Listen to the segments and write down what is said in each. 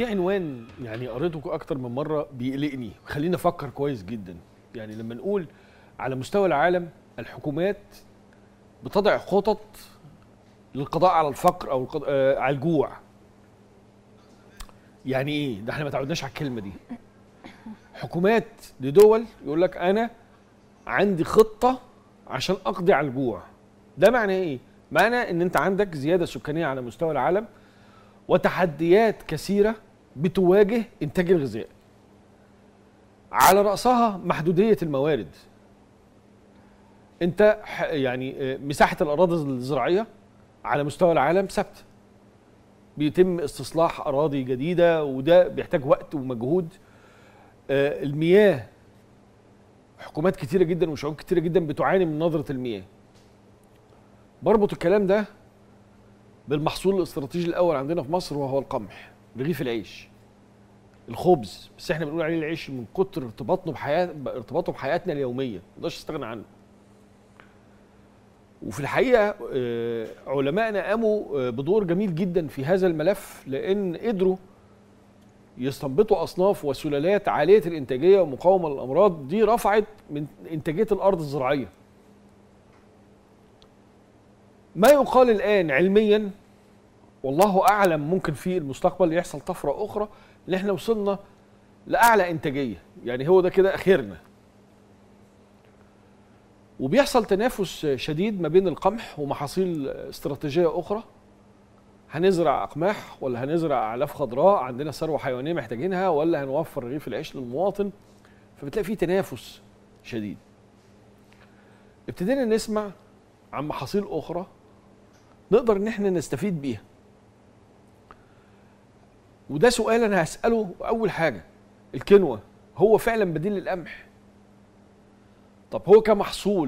في عنوان يعني قريته اكتر من مره بيقلقني، خلينا افكر كويس جدا. يعني لما نقول على مستوى العالم الحكومات بتضع خطط للقضاء على الفقر او على الجوع، يعني ايه ده؟ احنا ما تعودناش على الكلمه دي. حكومات لدول يقول لك انا عندي خطه عشان اقضي على الجوع. ده معناه ايه؟ معناه ان انت عندك زياده سكانيه على مستوى العالم وتحديات كثيره بتواجه انتاج الغذاء، على راسها محدوديه الموارد. انت يعني مساحه الاراضي الزراعيه على مستوى العالم ثابته، بيتم استصلاح اراضي جديده وده بيحتاج وقت ومجهود. المياه، حكومات كتيره جدا وشعوب كتيره جدا بتعاني من نظره المياه. بربط الكلام ده بالمحصول الاستراتيجي الاول عندنا في مصر وهو القمح، رغيف العيش، الخبز، بس احنا بنقول عليه العيش من كتر ارتباطه بحياتنا اليوميه ما نقدرش نستغنى عنه. وفي الحقيقه علمائنا قاموا بدور جميل جدا في هذا الملف، لان قدروا يستنبطوا اصناف وسلالات عاليه الانتاجيه ومقاومه للامراض. دي رفعت من انتاجيه الارض الزراعيه. ما يقال الان علميا والله اعلم ممكن في المستقبل يحصل طفره اخرى، ان احنا وصلنا لاعلى انتاجيه، يعني هو ده كده اخرنا. وبيحصل تنافس شديد ما بين القمح ومحاصيل استراتيجيه اخرى. هنزرع اقماح ولا هنزرع اعلاف خضراء؟ عندنا ثروه حيوانيه محتاجينها ولا هنوفر رغيف العيش للمواطن؟ فبتلاقي في تنافس شديد. ابتدينا نسمع عن محاصيل اخرى نقدر ان احنا نستفيد بيها. وده سؤال انا هساله. اول حاجه، الكينوا هو فعلا بديل للقمح؟ طب هو كمحصول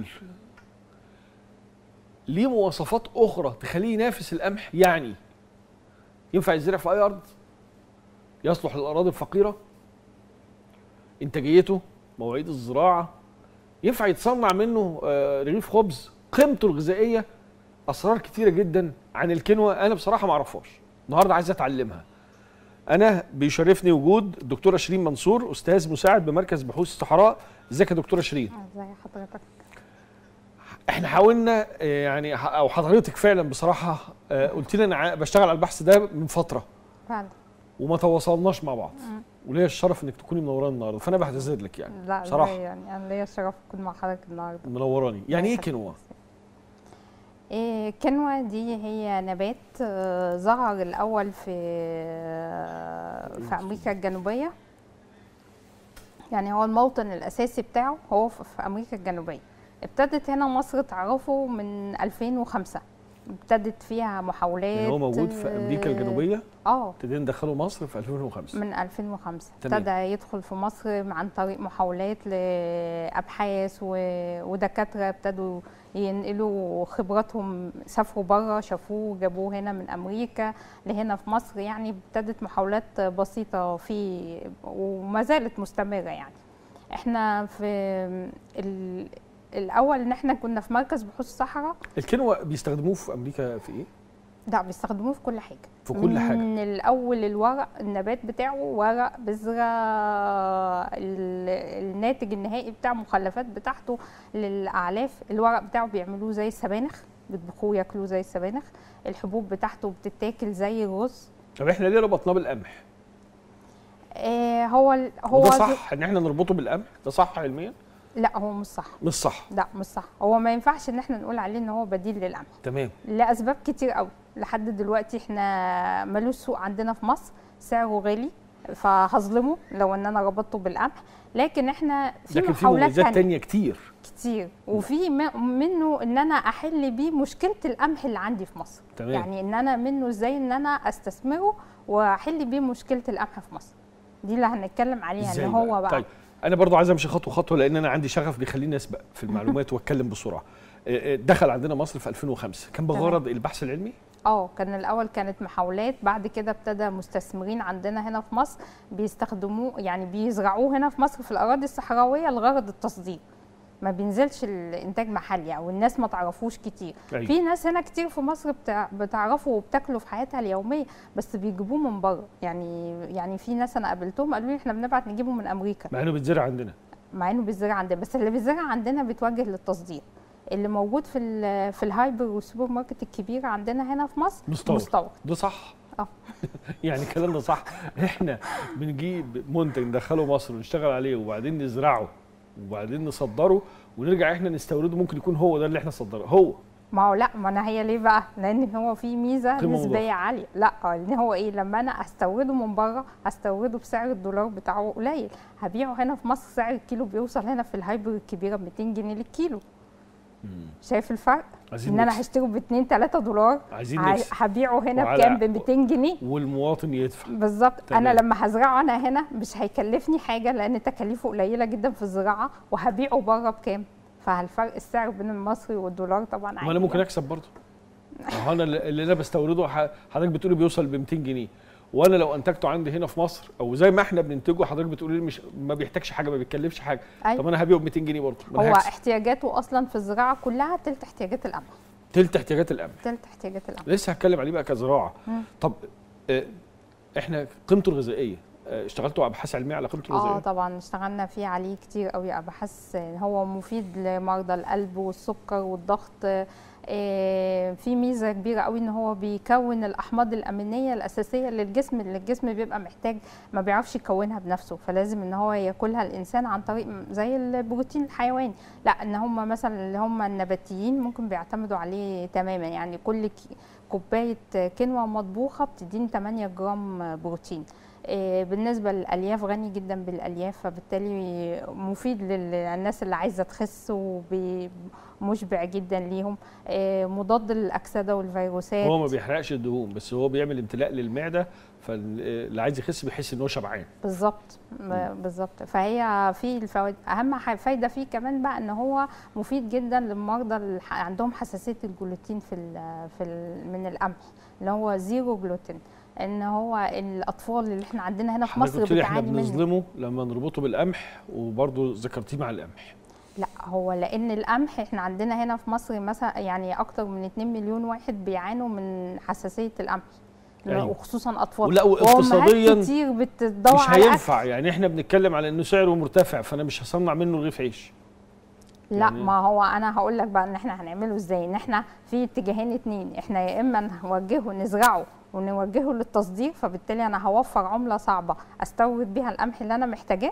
ليه مواصفات اخرى تخليه ينافس القمح؟ يعني ينفع يزرع في اي ارض؟ يصلح للاراضي الفقيره؟ انتاجيته، مواعيد الزراعه، ينفع يتصنع منه رغيف خبز؟ قيمته الغذائيه، اسرار كتيره جدا عن الكينوا انا بصراحه ما اعرفهاش. النهارده عايز اتعلمها. انا بيشرفني وجود الدكتوره شيرين منصور، استاذ مساعد بمركز بحوث الصحراء. ازيك يا دكتوره شيرين؟ ازي حضرتك؟ احنا حاولنا يعني، او حضرتك فعلا بصراحه قلت لي انا بشتغل على البحث ده من فتره فعلا، وما تواصلناش مع بعض. وليا الشرف انك تكوني منوراني النهارده، فانا بعتذر لك يعني. لا بصراحه يعني انا ليا الشرف اكون مع حضرتك النهارده. منوراني. يعني ايه كينوا؟ الكينوا دي هي نبات ظهر الاول في امريكا الجنوبيه. يعني هو الموطن الاساسي بتاعه هو في امريكا الجنوبيه. ابتدت هنا مصر تعرفه من 2005. ابتدت فيها محاولات. يعني هو موجود في امريكا الجنوبيه؟ ابتدينا ندخله مصر في 2005. من 2005 تمام. ابتدى يدخل في مصر عن طريق محاولات لابحاث ودكاتره ابتدوا ينقلوا خبراتهم، سافروا بره شافوه جابوه هنا من امريكا لهنا في مصر. يعني ابتدت محاولات بسيطه فيه وما زالت مستمره. يعني احنا في الاول ان احنا كنا في مركز بحوث الصحراء. الكينوا بيستخدموه في امريكا في ايه؟ لا، بيستخدموه في كل حاجه. في كل حاجه. من الاول الورق، النبات بتاعه ورق، بذره، الناتج النهائي بتاع المخلفات بتاعته للاعلاف. الورق بتاعه بيعملوه زي السبانخ، بيطبخوه ياكلوه زي السبانخ. الحبوب بتاعته بتتاكل زي الرز. طب احنا ليه ربطناه بالقمح؟ هو ده صح ان احنا نربطه بالقمح؟ ده صح علميا؟ لا، هو مش صح. مش صح؟ لا مش صح. هو ما ينفعش ان احنا نقول عليه ان هو بديل للقمح. تمام. لاسباب كتير قوي. لحد دلوقتي احنا ملوش سوق عندنا في مصر، سعره غالي، فهظلمه لو ان انا ربطته بالقمح. لكن احنا في محاولات مميزات تانية كتير. وفي منه ان انا احل بيه مشكله القمح اللي عندي في مصر. تمام. يعني ان انا منه ازاي ان انا استثمره واحل بيه مشكله القمح في مصر. دي اللي هنتكلم عليها. ان هو بقى طيب انا برضو عايز امشي خطوه خطوه، لان انا عندي شغف بيخليني اسبق في المعلومات واتكلم بسرعه. دخل عندنا مصر في 2005، كان بغرض البحث العلمي؟ كان الاول كانت محاولات. بعد كده ابتدى مستثمرين عندنا هنا في مصر بيستخدموه، يعني بيزرعوه هنا في مصر في الاراضي الصحراويه لغرض التصدير. ما بينزلش الانتاج محلي او الناس ما تعرفوش كتير. أيوة. في ناس هنا كتير في مصر بتعرفه وبتاكله في حياتها اليوميه، بس بيجيبوه من بره. يعني في ناس انا قابلتهم قالوا لي احنا بنبعت نجيبه من امريكا، مع انه بيتزرع عندنا. مع انه بيتزرع عندنا، بس اللي بيتزرع عندنا بيتوجه للتصدير. اللي موجود في الهايبر والسوبر ماركت الكبيره عندنا هنا في مصر مستورد. ده صح. يعني الكلام ده صح. احنا بنجيب منتج ندخله مصر ونشتغل عليه وبعدين نزرعه وبعدين نصدره ونرجع احنا نستورده، ممكن يكون هو ده اللي احنا صدره هو. ما هو لا، ما انا هي ليه بقى؟ لان هو في ميزه نسبيه عاليه. لا، لان هو ايه، لما انا استورده من بره استورده بسعر الدولار بتاعه قليل، هبيعه هنا في مصر سعر الكيلو بيوصل هنا في الهايبر الكبيره ب 200 جنيه للكيلو. شايف الفرق؟ ان انا هشتريه ب 2 3 دولار، هبيعه هنا بكام؟ ب 200 جنيه والمواطن يدفع. بالظبط. انا لما هزرعه انا هنا مش هيكلفني حاجه لان تكاليفه قليله جدا في الزراعه، وهبيعه بره بكام؟ فالفرق السعر بين المصري والدولار طبعا عالي. ما انا ممكن اكسب برضه. انا اللي انا بستورده حضرتك بتقولي بيوصل ب 200 جنيه، وانا لو انتجته عندي هنا في مصر او زي ما احنا بننتجه حضرتك بتقولي مش ما بيحتاجش حاجه، ما بيتكلفش حاجه. أيوة. طب انا هبيعه ب 200 جنيه برضه. هو احتياجاته اصلا في الزراعه كلها تلت احتياجات القمح. تلت احتياجات القمح. تلت احتياجات القمح. لسه هتكلم عليه بقى كزراعه. طب احنا قيمته الغذائيه اشتغلتوا ابحاث علميه على قيمته الغذائيه؟ طبعا اشتغلنا فيه عليه كتير قوي ابحاث. هو مفيد لمرضى القلب والسكر والضغط. في ميزه كبيره قوي ان هو بيكون الاحماض الامينيه الاساسيه للجسم، اللي الجسم بيبقى محتاج ما بيعرفش يكونها بنفسه، فلازم ان هو ياكلها الانسان عن طريق زي البروتين الحيواني. لا، ان هم مثلا اللي هم النباتيين ممكن بيعتمدوا عليه تماما. يعني كل كوبايه كينوا مطبوخه بتديني 8 جرام بروتين. بالنسبه للالياف غني جدا بالالياف، فبالتالي مفيد للناس اللي عايزه تخس ومشبع جدا ليهم. مضاد للاكسده والفيروسات. هو ما بيحرقش الدهون بس هو بيعمل امتلاء للمعده، فاللي عايز يخس بيحس ان هو شبعان. بالظبط بالظبط. فهي في الفوائد، اهم فايده فيه كمان بقى ان هو مفيد جدا للمرضى اللي عندهم حساسيه الجلوتين من القمح، اللي هو زيرو جلوتين. ان هو الاطفال اللي احنا عندنا هنا في مصر بتعاني احنا بنظلمه لما نربطه بالقمح، وبرضه ذكرتيه مع القمح. لا، هو لان القمح احنا عندنا هنا في مصر مثلا يعني اكتر من 2 مليون واحد بيعانوا من حساسيه القمح. أيوة. وخصوصا اطفال. ولا واقتصاديا كتير بتدور مش على هينفع أكل. يعني احنا بنتكلم على انه سعره مرتفع، فانا مش هصنع منه رغيف عيش. لا يعني ما هو انا هقول لك بقى ان احنا هنعمله ازاي. ان احنا في اتجاهين اتنين، احنا يا اما نوجهه نزرعه ونوجهه للتصدير، فبالتالي انا هوفر عمله صعبه استورد بيها القمح اللي انا محتاجاه،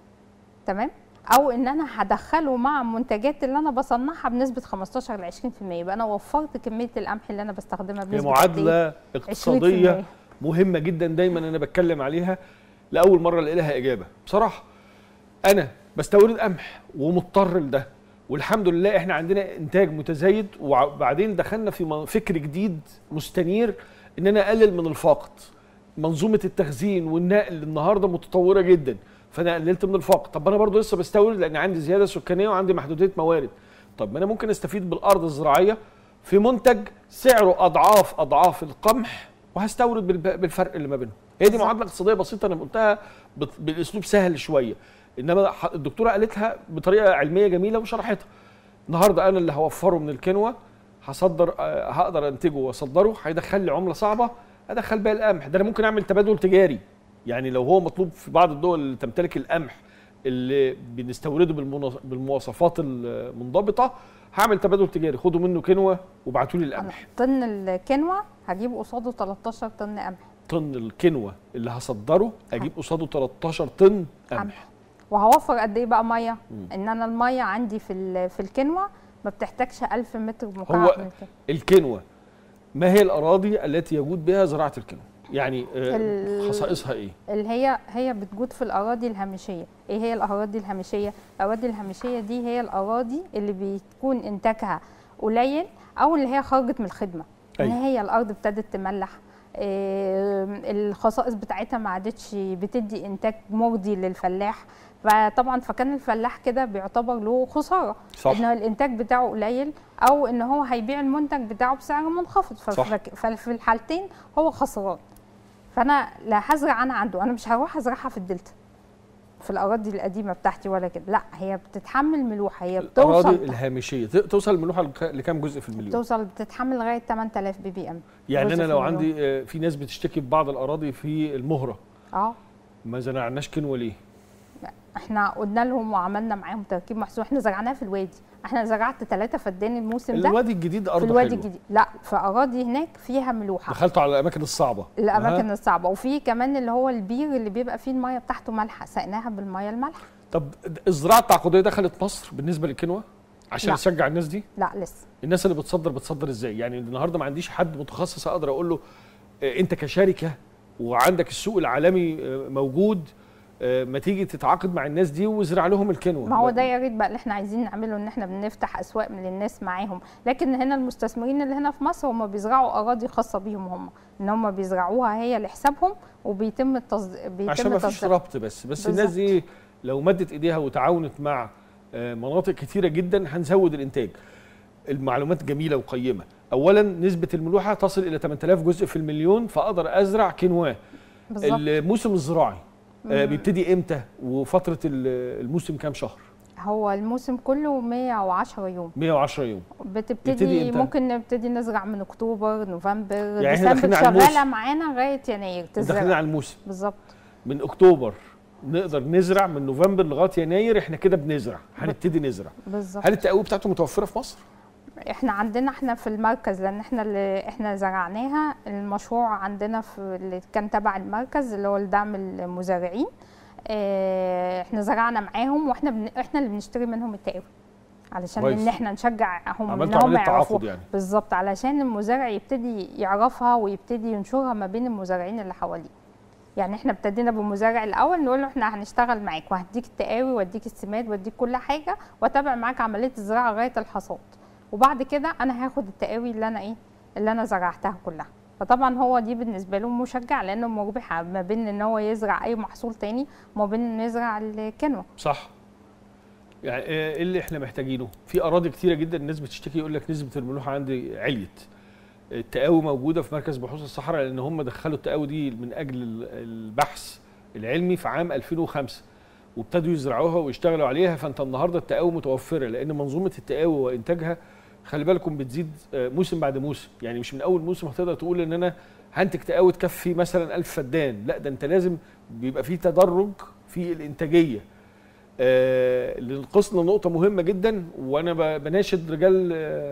تمام، او ان انا هدخله مع منتجات اللي انا بصنعها بنسبه 15 ل 20%، يبقى انا وفرت كميه القمح اللي انا بستخدمها بنسبه. هي معادله اقتصاديه مهمه جدا دايما انا بتكلم عليها، لاول مره الاقي لها اجابه بصراحه. انا بستورد قمح ومضطر لده، والحمد لله احنا عندنا انتاج متزايد، وبعدين دخلنا في فكر جديد مستنير ان انا اقلل من الفاقد. منظومه التخزين والنقل النهارده متطوره جدا، فانا قللت من الفاقد. طب انا برضو لسه بستورد لان عندي زياده سكانيه وعندي محدوديه موارد. طب ما انا ممكن استفيد بالارض الزراعيه في منتج سعره اضعاف القمح، وهستورد بالفرق اللي ما بينهم. هي دي معادله اقتصاديه بسيطه انا قلتها بالاسلوب سهل شويه، انما الدكتوره قالتها بطريقه علميه جميله وشرحتها. النهارده انا اللي هوفره من الكينوا هصدر، هقدر انتجه واصدره، هيدخل لي عمله صعبه، ادخل بيها القمح. ده انا ممكن اعمل تبادل تجاري، يعني لو هو مطلوب في بعض الدول اللي تمتلك القمح اللي بنستورده بالمواصفات المنضبطه، هعمل تبادل تجاري، خدوا منه كينوا وابعتوا لي القمح. طن الكينوا هجيب قصاده 13 طن قمح. طن الكينوا اللي هصدره اجيب قصاده 13 طن قمح. وهوفر قد ايه بقى ميه؟ ان انا الميه عندي في الكينوا ما بتحتاجش 1000 متر مكعب. هو الكينوا ما هي الاراضي التي يجود بها زراعه الكينوا؟ يعني خصائصها ايه؟ اللي هي بتجود في الاراضي الهامشيه. ايه هي الاراضي الهامشيه؟ الاراضي الهامشيه دي هي الاراضي اللي بيكون انتاجها قليل، او اللي هي خرجت من الخدمه. ان هي الارض ابتدت تملح، الخصائص بتاعتها ما عادتش بتدي انتاج مرضي للفلاح، فطبعا فكان الفلاح كده بيعتبر له خساره. صح. ان الانتاج بتاعه قليل، او ان هو هيبيع المنتج بتاعه بسعر منخفض، ففي الحالتين هو خسران. فانا لا هزرع انا عنده، انا مش هروح ازرعها في الدلتا، في الاراضي القديمه بتاعتي ولا كده، لا هي بتتحمل ملوحه، هي بتوصل الاراضي الهامشيه توصل الملوحه لكام جزء في المليون؟ بتتحمل لغايه 8000 بي بي ام. يعني انا لو عندي في ناس بتشتكي في بعض الاراضي في المهره ما زرعناش كنوه ليه؟ احنا قلنا لهم وعملنا معاهم تركيب محصول، احنا زرعناها في الوادي، احنا زرعت 3 فدان الموسم ده. الوادي الجديد ارض في الوادي حلوة. الجديد لا، في اراضي هناك فيها ملوحه. دخلتوا على الاماكن الصعبه. الاماكن الصعبه، وفي كمان اللي هو البير اللي بيبقى فيه الميه بتاعته مالحه، سقناها بالميه المالحه. طب الزراعه التعاقديه دخلت مصر بالنسبه للكنوه عشان نشجع الناس دي؟ لا لسه. الناس اللي بتصدر ازاي؟ يعني النهارده ما عنديش حد متخصص اقدر اقول له انت كشركه وعندك السوق العالمي موجود، ما تيجي تتعاقد مع الناس دي وازرع لهم الكنوه. ما هو ده يا ريت بقى اللي احنا عايزين نعمله، ان احنا بنفتح اسواق من الناس معاهم، لكن هنا المستثمرين اللي هنا في مصر هم بيزرعوا اراضي خاصه بيهم هم، ان هم بيزرعوها هي لحسابهم وبيتم عشان ما فيش ربط. بس بالزبط. الناس دي لو مدت ايديها وتعاونت مع مناطق كتيره جدا هنزود الانتاج. المعلومات جميله وقيمه. اولا نسبه الملوحه تصل الى 8000 جزء في المليون، فاقدر ازرع كينواه. الموسم الزراعي بيبتدي امتى وفتره الموسم كام شهر؟ هو الموسم كله 110 يوم. 110 يوم بتبتدي ممكن نبتدي نزرع من اكتوبر، نوفمبر، يعني ديسمبر، شغاله معانا لغايه يناير تزرع. داخلين على الموسم بالظبط. من اكتوبر نقدر نزرع، من نوفمبر لغايه يناير احنا كده بنزرع، هنبتدي نزرع. بالظبط. هل التقويه بتاعته متوفره في مصر؟ احنا في المركز، لان احنا زرعناها. المشروع عندنا في اللي كان تبع المركز اللي هو لدعم المزارعين، احنا زرعنا معاهم، واحنا اللي بنشتري منهم التقاوي علشان كويس. ان احنا نشجعهم ان هم يعرفوا يعني. بالظبط، علشان المزارع يبتدي يعرفها ويبتدي ينشرها ما بين المزارعين اللي حواليه. يعني احنا ابتدينا بالمزارع الاول نقول له احنا هنشتغل معاك وهديك التقاوي واديك السماد واديك كل حاجه واتابع معاك عمليه الزراعه لغايه الحصاد، وبعد كده انا هاخد التقاوي اللي انا زرعتها كلها. فطبعا هو دي بالنسبه له مشجع، لانه مربحه ما بين ان هو يزرع اي محصول تاني وما بين انه يزرع الكنوه. صح. يعني ايه اللي احنا محتاجينه؟ في اراضي كتيره جدا الناس بتشتكي يقول لك نسبه الملوحه عندي عليت. التقاوي موجوده في مركز بحوث الصحراء، لان هم دخلوا التقاوي دي من اجل البحث العلمي في عام 2005 وابتدوا يزرعوها ويشتغلوا عليها. فانت النهارده التقاوي متوفره، لان منظومه التقاوي وانتاجها خلي بالكم بتزيد موسم بعد موسم. يعني مش من اول موسم هتقدر تقول ان انا هنتج تقاوي تكفي مثلا 1000 فدان، لا ده انت لازم بيبقى في تدرج في الانتاجيه. اللي نقصنا نقطه مهمه جدا، وانا بناشد رجال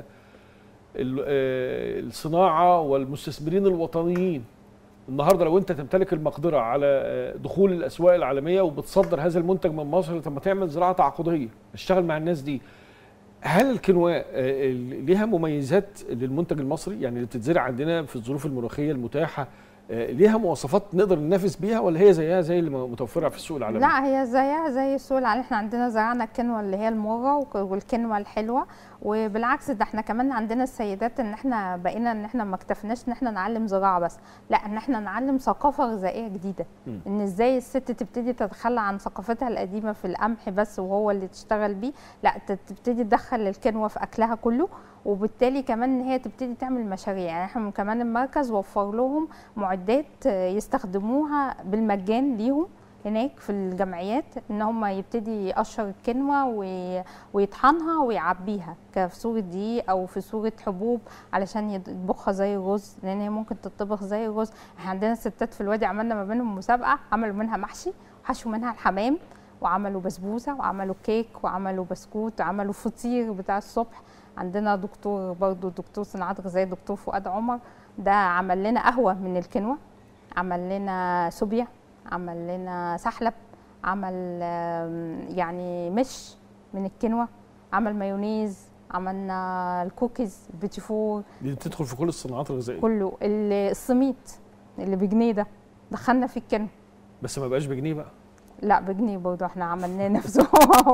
الصناعه والمستثمرين الوطنيين. النهارده لو انت تمتلك المقدره على دخول الاسواق العالميه وبتصدر هذا المنتج من مصر، طب ما تعمل زراعه تعاقديه، اشتغل مع الناس دي. هل الكنوة ليها مميزات للمنتج المصري؟ يعني اللي بتتزرع عندنا في الظروف المناخيه المتاحه ليها مواصفات نقدر ننافس بيها، ولا هي زي اللي متوفره في السوق العالمي؟ لا هي زيها زي السوق العالمي. احنا عندنا زرعنا الكنوه اللي هي المره والكنوه الحلوه، وبالعكس ده احنا كمان عندنا السيدات ان احنا بقينا ان احنا ما اكتفناش ان احنا نعلم زراعه بس، لا ان احنا نعلم ثقافه غذائيه جديده. ان ازاي الست تبتدي تتخلى عن ثقافتها القديمه في القمح بس وهو اللي تشتغل بيه، لا تبتدي تدخل الكنوه في اكلها كله، وبالتالي كمان ان هي تبتدي تعمل مشاريع. يعني احنا كمان المركز وفر لهم معدات يستخدموها بالمجان ليهم هناك في الجمعيات، ان هم يبتدي يقشر الكنوه ويطحنها ويعبيها في صوره دقيق او في صوره حبوب علشان يطبخها زي الرز، لان هي ممكن تطبخ زي الرز. احنا عندنا ستات في الوادي عملنا ما بينهم مسابقه، عملوا منها محشي وحشوا منها الحمام وعملوا بسبوسه وعملوا كيك وعملوا بسكوت وعملوا فطير بتاع الصبح. عندنا دكتور برضو دكتور صناعات غذائيه دكتور فؤاد عمر، ده عمل لنا قهوه من الكنوه، عمل لنا سوبيا، عمل لنا سحلب، عمل يعني مش من الكنوه، عمل مايونيز، عملنا الكوكيز، البيتي فور. دي بتدخل في كل الصناعات الغذائيه كله. السميط اللي بجنيه ده دخلنا فيه الكنوه، بس ما بقاش بجنيه بقى. لا بجنيه برضه، احنا عملناه نفسه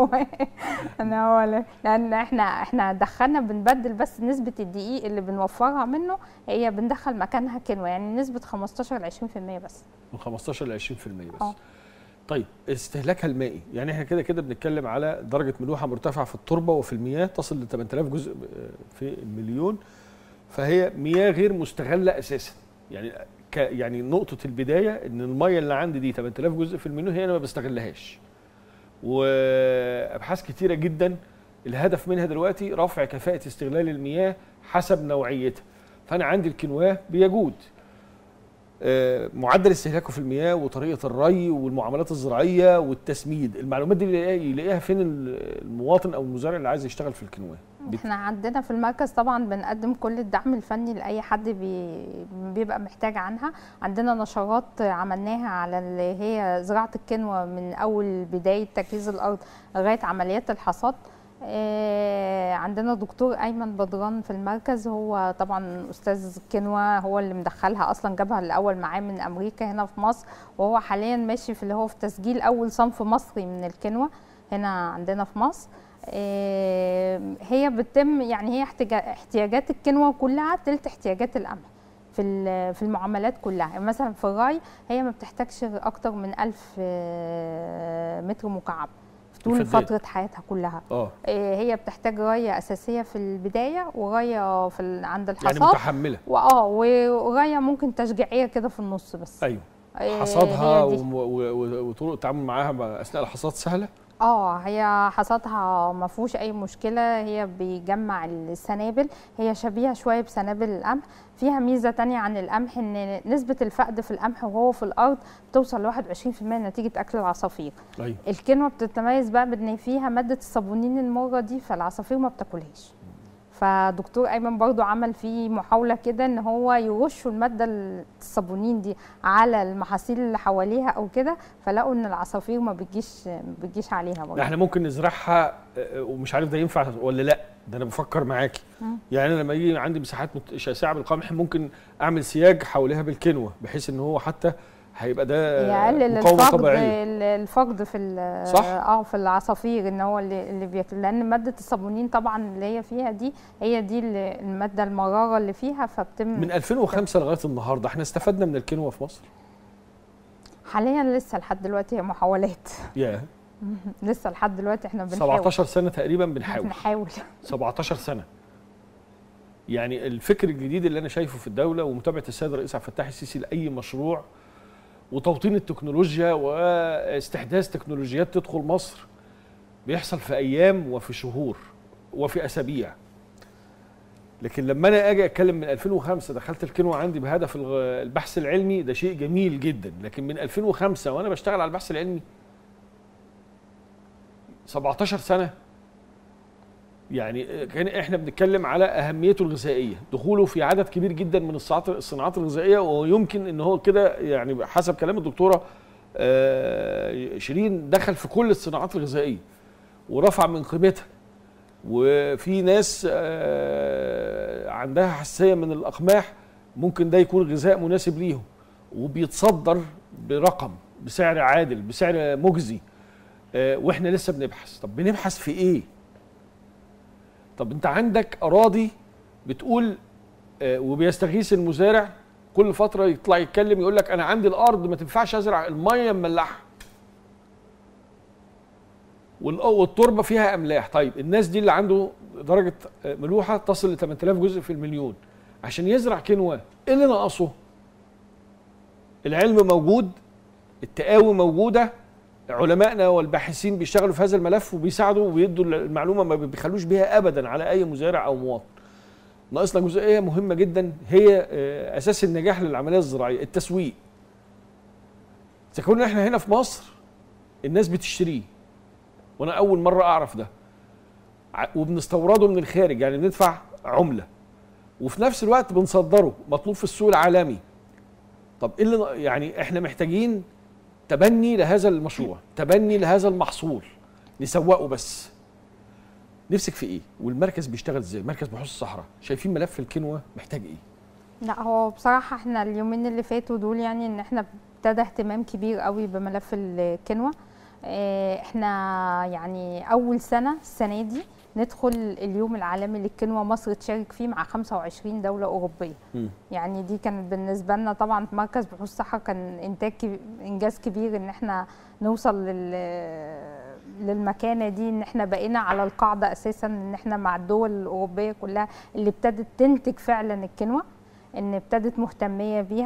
لان احنا دخلنا بنبدل بس نسبه الدقيق اللي بنوفرها منه، هي بندخل مكانها كنوه، يعني نسبه 15 ل 20% بس. من 15 ل 20% بس. طيب استهلاكها المائي، يعني احنا كده بنتكلم على درجه ملوحه مرتفعه في التربه وفي المياه تصل ل 8000 جزء في المليون، فهي مياه غير مستغله اساسا. يعني نقطه البدايه ان الميه اللي عندي دي 8000 جزء في المليون هي انا ما بستغلهاش. وابحاث كتيره جدا الهدف منها دلوقتي رفع كفاءه استغلال المياه حسب نوعيتها. فانا عندي الكينوا بيجود، معدل استهلاكه في المياه وطريقه الري والمعاملات الزراعيه والتسميد، المعلومات دي يلاقيها فين المواطن او المزارع اللي عايز يشتغل في الكينوا؟ احنا عندنا في المركز طبعا بنقدم كل الدعم الفني لاي حد بيبقى محتاج عنها. عندنا نشرات عملناها على اللي هي زراعه الكينوا من اول بدايه تجهيز الارض لغايه عمليات الحصاد. عندنا دكتور ايمن بدران في المركز، هو طبعا استاذ الكينوا، هو اللي مدخلها اصلا، جابها الاول معاه من امريكا هنا في مصر، وهو حاليا ماشي في اللي هو في تسجيل اول صنف مصري من الكينوا هنا عندنا في مصر. هي بتتم يعني هي احتياجات الكينوا كلها تلت احتياجات القمح في المعاملات كلها. يعني مثلا في الري هي ما بتحتاجش اكتر من 1000 متر مكعب طول فترة حياتها كلها. هي بتحتاج رية أساسية في البداية ورية عند الحصاد، يعني متحملة، ورية ممكن تشجيعية كده في النص بس. أيوه. حصادها وطرق التعامل معاها أثناء الحصاد سهلة؟ هي حصادها ما فيهوش اي مشكله. هي بيجمع السنابل، هي شبيهه شويه بسنابل القمح. فيها ميزه تانية عن القمح ان نسبه الفقد في القمح وهو في الارض بتوصل ل 21% نتيجه اكل العصافير. أيوة. الكينوا بتتميز بقى بان فيها ماده الصابونين المره دي، فالعصافير ما بتاكلهاش. فدكتور ايمن برضو عمل فيه محاوله كده ان هو يرشوا الماده الصابونين دي على المحاصيل اللي حواليها او كده، فلقوا ان العصافير ما بتجيش عليها برضو. احنا ممكن نزرعها ومش عارف ده ينفع ولا لا، ده انا بفكر معاكي. يعني انا لما يجي عندي مساحات شاسعه بالقمح ممكن اعمل سياج حواليها بالكينوا، بحيث ان هو حتى هيبقى ده يقلل الفقد في صح؟ في العصافير، ان هو اللي بياكل، لان ماده الصابونين طبعا اللي هي فيها دي هي دي الماده المراره اللي فيها، فبتم. من 2005 لغايه النهارده احنا استفدنا من الكينوا في مصر؟ حاليا لسه لحد دلوقتي هي محاولات. لسه لحد دلوقتي احنا بنحاول. 17 سنه تقريبا بنحاول 17 سنه. يعني الفكر الجديد اللي انا شايفه في الدوله ومتابعه السيد الرئيس عبد الفتاح السيسي لاي مشروع وتوطين التكنولوجيا واستحداث تكنولوجيات تدخل مصر بيحصل في ايام وفي شهور وفي اسابيع. لكن لما انا اجي اتكلم من 2005 دخلت الكينوا عندي بهدف البحث العلمي، ده شيء جميل جدا. لكن من 2005 وانا بشتغل على البحث العلمي 17 سنه، يعني كان احنا بنتكلم على اهميته الغذائيه، دخوله في عدد كبير جدا من الصناعات الغذائيه، ويمكن ان هو كده يعني حسب كلام الدكتوره شيرين دخل في كل الصناعات الغذائيه ورفع من قيمتها. وفي ناس عندها حساسيه من الاقماح، ممكن ده يكون غذاء مناسب ليهم، وبيتصدر برقم، بسعر عادل، بسعر مجزي. واحنا لسه بنبحث. طب بنبحث في ايه؟ طب انت عندك اراضي بتقول وبيستغيث المزارع كل فتره يطلع يتكلم يقول لك انا عندي الارض ما تنفعش ازرع، الميه مملحه والتربه فيها املاح. طيب الناس دي اللي عنده درجه ملوحه تصل ل 8000 جزء في المليون عشان يزرع كينوا، ايه اللي ناقصه؟ العلم موجود، التقاوي موجوده، علمائنا والباحثين بيشتغلوا في هذا الملف وبيساعدوا وبيدوا المعلومه، ما بيخلوش بيها ابدا على اي مزارع او مواطن. ناقصنا جزئيه مهمه جدا هي اساس النجاح للعمليه الزراعيه، التسويق. اذا كنا احنا هنا في مصر الناس بتشتريه، وانا اول مره اعرف ده، وبنستورده من الخارج، يعني بندفع عمله وفي نفس الوقت بنصدره مطلوب في السوق العالمي. طب ايه اللي يعني احنا محتاجين تبني لهذا المشروع، تبني لهذا المحصول، نسوقه. بس نفسك في ايه؟ والمركز بيشتغل ازاي؟ مركز بحوث الصحراء شايفين ملف الكينوا محتاج ايه؟ لا هو بصراحه احنا اليومين اللي فاتوا دول يعني ان احنا ابتدى اهتمام كبير قوي بملف الكينوا. احنا يعني اول سنه السنه دي ندخل اليوم العالمي للكينوا، مصر تشارك فيه مع 25 دوله اوروبيه. يعني دي كانت بالنسبه لنا طبعا في مركز بحوث الصحراء كان انجاز كبير ان احنا نوصل للمكانه دي، ان احنا بقينا على القاعده اساسا، ان احنا مع الدول الاوروبيه كلها اللي ابتدت تنتج فعلا الكينوا، ان ابتدت مهتميه بيها.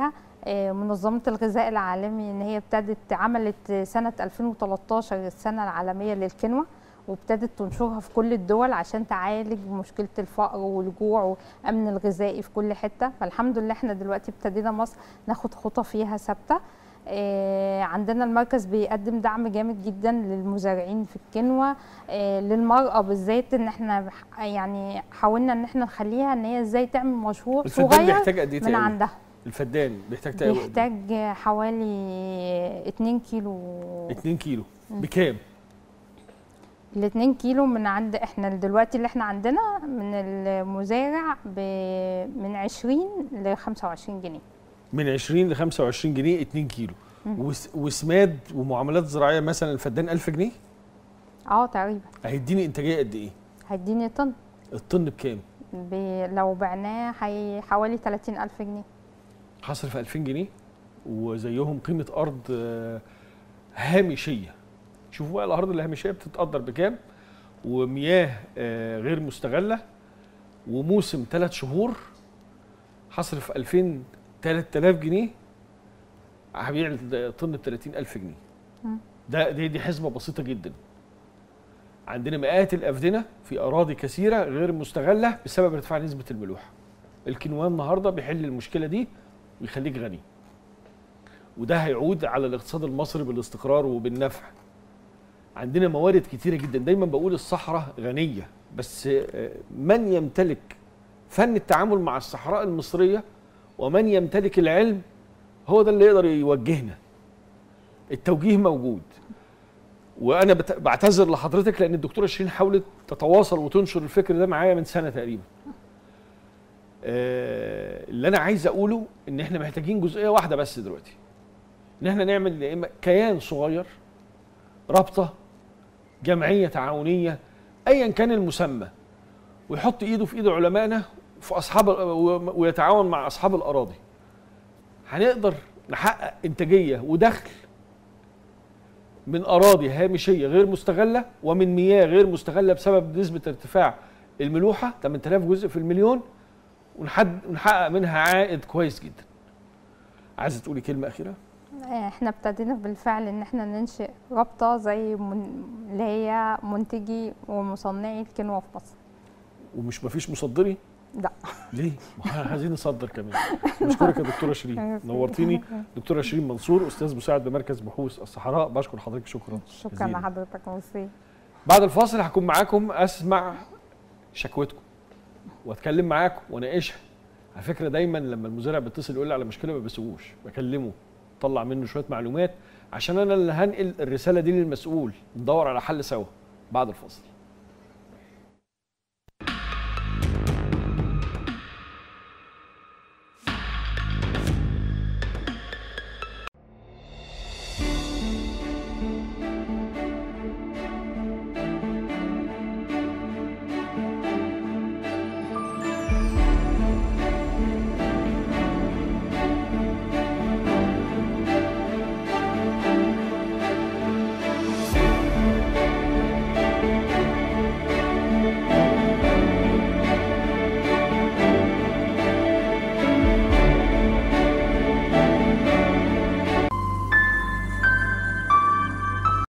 منظمة الغذاء العالمي ان هي عملت سنة 2013 السنة العالمية للكنوة، وابتدت تنشرها في كل الدول عشان تعالج مشكلة الفقر والجوع والأمن الغذائي في كل حتة. فالحمد لله احنا دلوقتي ابتدينا مصر ناخد خطى فيها ثابتة. عندنا المركز بيقدم دعم جامد جدا للمزارعين في الكنوة، للمرأة بالذات، ان احنا يعني حاولنا ان احنا نخليها ان هي ازاي تعمل مشروع صغير بيحتاج قد ايه من عندها. الفدان بيحتاج بيحتاج حوالي 2 كيلو. 2 كيلو بكام؟ ال 2 كيلو من عند احنا دلوقتي اللي احنا عندنا من المزارع من 20 ل 25 جنيه. من 20 ل 25 جنيه 2 كيلو. وسماد ومعاملات زراعيه مثلا الفدان 1000 جنيه؟ تقريبا. هيديني انتاجيه قد ايه؟ هيديني طن. الطن بكام؟ لو بعناه حوالي 30,000 جنيه. هصرف 2000 جنيه وزيهم قيمه ارض هامشيه. شوفوا بقى الارض الهامشيه بتتقدر بكام، ومياه غير مستغله، وموسم 3 شهور، هصرف 3000 جنيه، هبيع الطن ب 30,000 جنيه. دي حسبه بسيطه جدا. عندنا مئات الافدنه في اراضي كثيره غير مستغله بسبب ارتفاع نسبه الملوحه. الكينوا النهارده بيحل المشكله دي ويخليك غني، وده هيعود على الاقتصاد المصري بالاستقرار وبالنفع. عندنا موارد كتيره جدا. دايما بقول الصحراء غنيه، بس من يمتلك فن التعامل مع الصحراء المصريه ومن يمتلك العلم هو ده اللي يقدر يوجهنا. التوجيه موجود، وانا بعتذر لحضرتك لان الدكتوره شيرين حاولت تتواصل وتنشر الفكر ده معايا من سنه تقريبا. اللي انا عايز اقوله ان احنا محتاجين جزئيه واحده بس دلوقتي، ان احنا نعمل يا اما كيان صغير، رابطه، جمعيه تعاونيه، ايا كان المسمى، ويحط ايده في ايد علمائنا في ويتعاون مع اصحاب الاراضي. هنقدر نحقق انتاجيه ودخل من اراضي هامشيه غير مستغله ومن مياه غير مستغله بسبب نسبه ارتفاع الملوحه 8000 جزء في المليون، ونحقق منها عائد كويس جدا. عايزه تقولي كلمه اخيره؟ احنا ابتدينا بالفعل ان احنا ننشئ رابطه زي اللي هي منتجي ومصنعي الكنوة في مصر. ومش مفيش مصدري؟ لا. ليه؟ عايزين نصدر كمان. بشكرك يا دكتوره شيرين، نورتيني. دكتوره شيرين منصور، استاذ مساعد بمركز بحوث الصحراء، بشكر حضرتك شكرا. شكرا لحضرتك. ميرسي. بعد الفاصل هكون معاكم اسمع شكوتكم واتكلم معاكم واناقشها. على فكره دايما لما المزارع بيتصل يقول لي على مشكله ما بسيبوش، بكلمه طلع منه شويه معلومات عشان انا اللي هنقل الرساله دي للمسؤول، ندور على حل سوا بعد الفاصل.